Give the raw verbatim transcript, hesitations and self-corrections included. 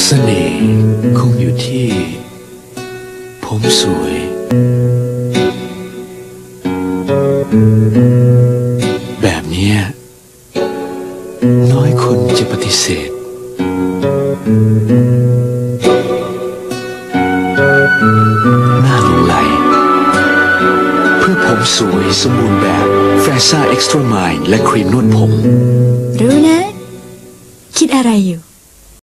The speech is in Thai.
เสน่ห์คงอยู่ที่ผมสวยแบบนี้น้อยคนจะปฏิเสธน่าหลงไหลเพื่อผมสวยสมบูรณ์แบบแฟซ่าเอ็กซ์ตร้าไมล์และครีมนวดผมรู้นะคิดอะไรอยู่